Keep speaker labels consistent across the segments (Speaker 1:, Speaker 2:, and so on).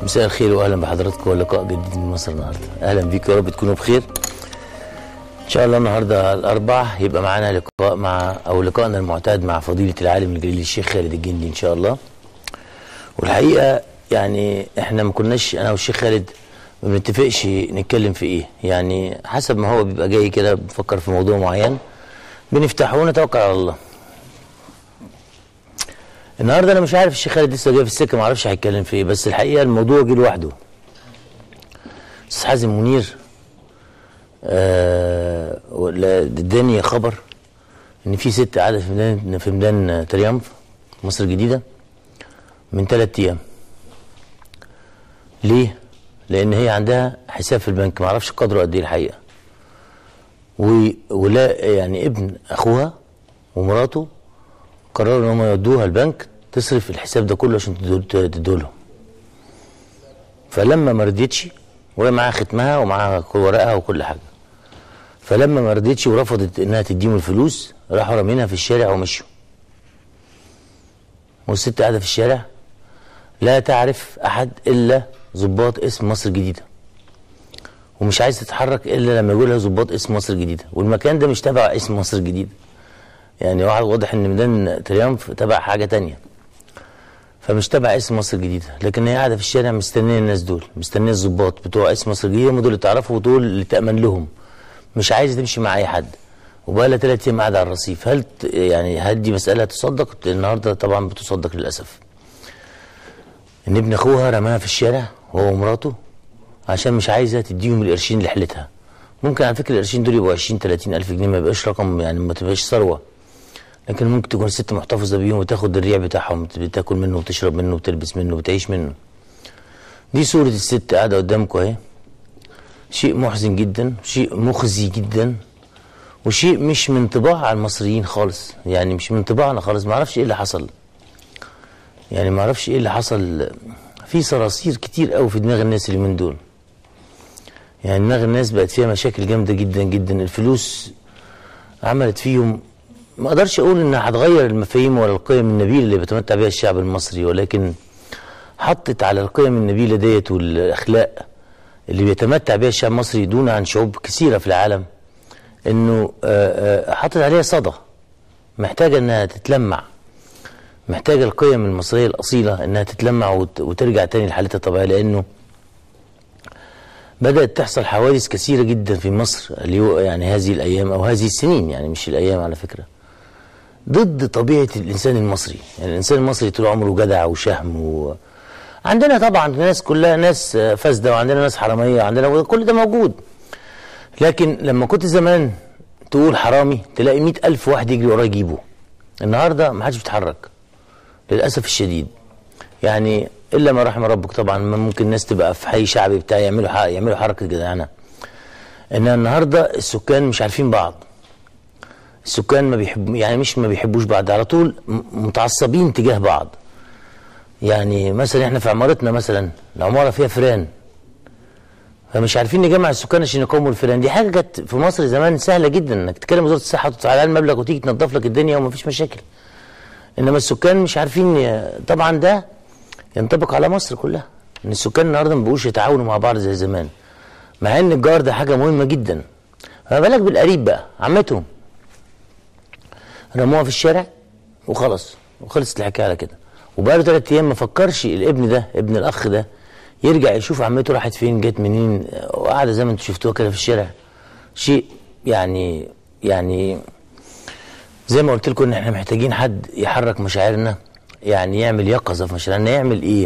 Speaker 1: مساء الخير واهلا بحضراتكم ولقاء جديد من مصر النهارده. اهلا بيكم، يا رب تكونوا بخير ان شاء الله. النهارده الاربعاء هيبقى معانا لقاء لقائنا المعتاد مع فضيله العالم الجليل الشيخ خالد الجندي ان شاء الله. والحقيقه يعني احنا ما كناش انا والشيخ خالد ما بنتفقش نتكلم في ايه، يعني حسب ما هو بيبقى جاي كده بفكر في موضوع معين بنفتحه ونتوكل على الله. النهارده انا مش عارف الشيخ خالد لسه جاي في السكه، ما اعرفش هيتكلم في ايه، بس الحقيقه الموضوع جه لوحده. استاذ حازم منير اداني خبر ان في ست قاعده في ميدان تريمف مصر الجديده من 3 ايام. ليه؟ لان هي عندها حساب في البنك، ما اعرفش قدره قد ايه الحقيقه، ولا يعني ابن اخوها ومراته قرروا ان هم يودوها البنك تصرف الحساب ده كله عشان تدولهم. فلما ما رضيتش، وهي معاها ختمها ومعاها ورقها وكل حاجه، فلما ما رضيتش ورفضت انها تديهم الفلوس راحوا رامينها في الشارع ومشوا. والست قاعده في الشارع لا تعرف احد الا ضباط اسم مصر الجديده، ومش عايزه تتحرك الا لما يقول لها ضباط اسم مصر الجديده، والمكان ده مش تبع اسم مصر الجديده، يعني واضح ان ميدان تريمف تبع حاجه تانية، فمش تبع اسم مصر الجديده. لكن هي قاعده في الشارع مستنيه الناس دول، مستنيه الضباط بتوع اسم مصر الجديده، هم دول اللي تعرفوا ودول اللي تامن لهم، مش عايزه تمشي مع اي حد. وبقى لها 3 ايام قاعده على الرصيف. هل دي مساله تصدق؟ النهارده طبعا بتصدق للاسف. ان ابن اخوها رماها في الشارع هو ومراته عشان مش عايزه تديهم القرشين اللي حلتها. ممكن على فكره القرشين دول يبقوا 20-30 الف جنيه، ما يبقاش رقم، يعني ما تبقاش ثروه، لكن ممكن تكون الست محتفظه بيهم وتاخد الريع بتاعهم، بتاكل منه وتشرب منه وتلبس منه وتعيش منه. دي صوره الست قاعده قدامكم اهي. شيء محزن جدا، شيء مخزي جدا، وشيء مش من طباع المصريين خالص، يعني مش من طباعنا خالص. ما اعرفش ايه اللي حصل، يعني ما اعرفش ايه اللي حصل. في صراصير كتير قوي في دماغ الناس اللي من دول، يعني دماغ الناس بقت فيها مشاكل جامده جدا جدا. الفلوس عملت فيهم، ما اقدرش اقول انها هتغير المفاهيم ولا القيم النبيله اللي بيتمتع بها الشعب المصري، ولكن حطت على القيم النبيله ديت والاخلاق اللي بيتمتع بها الشعب المصري دون عن شعوب كثيره في العالم، انه حطت عليها صدى محتاجه انها تتلمع، محتاجه القيم المصريه الاصيله انها تتلمع وترجع تاني لحالتها الطبيعيه. لانه بدات تحصل حوادث كثيره جدا في مصر يعني هذه الايام او هذه السنين، يعني مش الايام على فكره، ضد طبيعه الانسان المصري. يعني الانسان المصري طول عمره جدع وشهم، عندنا طبعا ناس كلها ناس فاسده، وعندنا ناس حراميه، عندنا كل ده موجود. لكن لما كنت زمان تقول حرامي تلاقي 100,000 واحد يجري وراه يجيبه. النهارده ما حدش بيتحرك للاسف الشديد، يعني الا ما رحم ربك. طبعا ممكن الناس تبقى في حي شعبي بتاع يعملوا حركه جدعانه، ان النهارده السكان مش عارفين بعض. السكان ما بيحبوا، يعني مش ما بيحبوش بعض، على طول متعصبين تجاه بعض. يعني مثلا احنا في عمارتنا مثلا العماره فيها فيران، فمش عارفين نجمع السكان عشان يقوموا الفيران. دي حاجه كانت في مصر زمان سهله جدا، انك تكلم وزاره الصحه وتدفع لها المبلغ وتيجي تنظف لك الدنيا ومفيش مشاكل. انما السكان مش عارفين. طبعا ده ينطبق على مصر كلها، ان السكان النهارده ما بقوش يتعاونوا مع بعض زي زمان، مع ان الجار ده حاجه مهمه جدا. فما بالك بالقريب بقى، عمتهم رموها في الشارع وخلاص وخلصت الحكايه على كده. وبقى له 3 ايام ما فكرش الابن ده، ابن الاخ ده، يرجع يشوف عمته راحت فين، جت منين، وقاعده زي ما انتم شفتوها كده في الشارع. شيء يعني زي ما قلت لكم ان احنا محتاجين حد يحرك مشاعرنا، يعني يعمل يقظه في مشاعرنا. يعمل ايه؟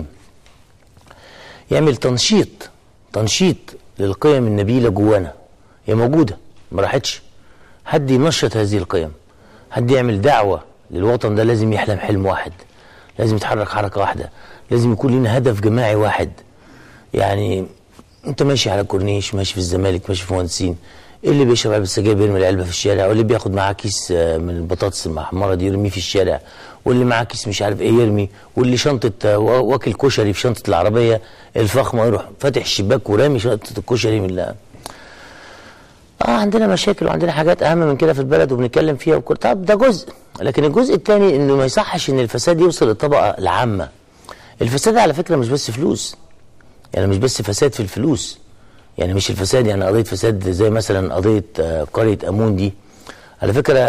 Speaker 1: يعمل تنشيط للقيم النبيله جوانا، هي موجوده ما راحتش. حد ينشط هذه القيم، حد يعمل دعوه للوطن ده. لازم يحلم حلم واحد، لازم يتحرك حركه واحده، لازم يكون لنا هدف جماعي واحد. يعني انت ماشي على كورنيش، ماشي في الزمالك، ماشي في مهندسين، اللي بيشرب علبه سجاير بيرمي العلبه في الشارع، واللي بياخد معاه كيس من البطاطس المحمره دي يرميه في الشارع، واللي معاه كيس مش عارف ايه يرمي، واللي شنطه واكل كشري في شنطه العربيه الفخمه يروح فاتح الشباك ورامي شنطه الكشري من عندنا مشاكل وعندنا حاجات اهم من كده في البلد وبنتكلم فيها وكل. طب ده جزء، لكن الجزء الثاني انه ما يصحش ان الفساد يوصل للطبقه العامه. الفساد على فكره مش بس فلوس، يعني مش بس فساد في الفلوس، يعني مش الفساد يعني قضيه فساد زي مثلا قضيه قريه امون دي. على فكره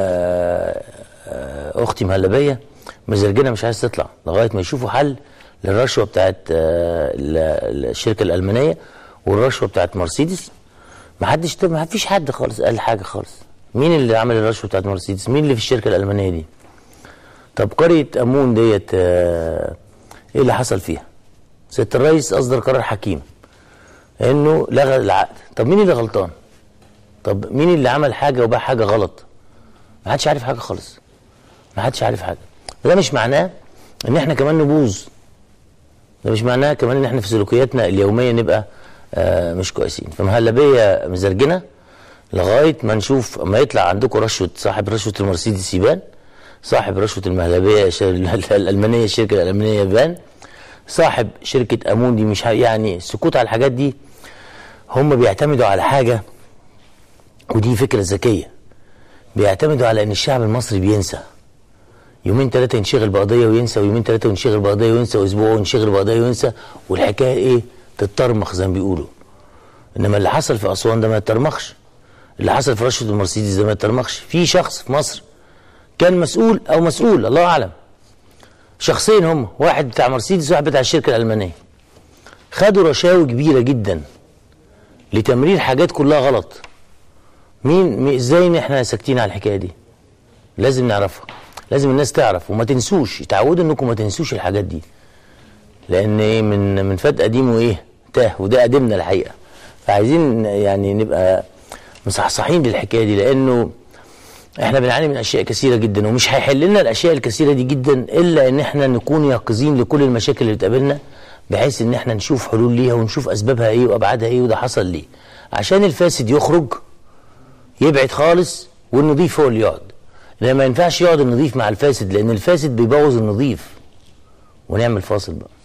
Speaker 1: اختي مهلبيه مزرجنه مش عايز تطلع لغايه ما يشوفوا حل للرشوه بتاعت الشركه الالمانيه والرشوه بتاعت مرسيدس. ما فيش حد خالص قال حاجه خالص. مين اللي عمل الرشوه بتاعت مرسيدس؟ مين اللي في الشركه الالمانيه دي؟ طب قريه امون ديت ايه اللي حصل فيها؟ سياده الرئيس اصدر قرار حكيم انه لغى العقد. طب مين اللي غلطان؟ طب مين اللي عمل حاجه وباع حاجه غلط؟ ما حدش عارف حاجه خالص. ما حدش عارف حاجه. ده مش معناه ان احنا كمان نبوظ. ده مش معناه كمان ان احنا في سلوكياتنا اليوميه نبقى مش كويسين. فمهلبيه مزرجنه لغايه ما نشوف اما يطلع عندكم رشوه صاحب رشوه المرسيدس يبان، صاحب رشوه المهلبيه الالمانيه الشركه الالمانيه يبان، صاحب شركه امون دي مش يعني السكوت على الحاجات دي. هم بيعتمدوا على حاجه ودي فكره ذكيه، بيعتمدوا على ان الشعب المصري بينسى. يومين ثلاثه ينشغل بقضيه وينسى، ويومين ثلاثه ينشغل بقضيه وينسى، واسبوع ينشغل بقضيه وينسى، والحكايه ايه؟ تترمخ زي ما بيقولوا. انما اللي حصل في اسوان ده ما يترمخش، اللي حصل في رشوه المرسيدس ده ما يترمخش. في شخص في مصر كان مسؤول او مسؤول الله اعلم، شخصين هم، واحد بتاع مرسيدس وواحد بتاع الشركه الالمانيه، خدوا رشاوي كبيره جدا لتمرير حاجات كلها غلط. ازاي احنا ساكتين على الحكايه دي؟ لازم نعرفها، لازم الناس تعرف وما تنسوش، يتعودوا انكم ما تنسوش الحاجات دي، لان ايه من فات قديم وايه تاه، وده قديمنا الحقيقه. فعايزين يعني نبقى مصحصحين للحكايه دي، لانه احنا بنعاني من اشياء كثيره جدا، ومش هيحل لنا الاشياء الكثيره دي جدا الا ان احنا نكون يقظين لكل المشاكل اللي بتقابلنا، بحيث ان احنا نشوف حلول ليها ونشوف اسبابها ايه وابعادها ايه وده حصل ليه، عشان الفاسد يخرج يبعد خالص والنظيف هو اللي يقعد. لان ما ينفعش يقعد النظيف مع الفاسد، لان الفاسد بيبوظ النظيف. ونعمل فاصل بقى.